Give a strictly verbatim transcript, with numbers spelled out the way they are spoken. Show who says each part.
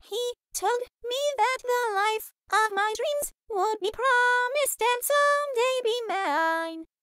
Speaker 1: He told me that the life of my dreams would be promised and someday be mine.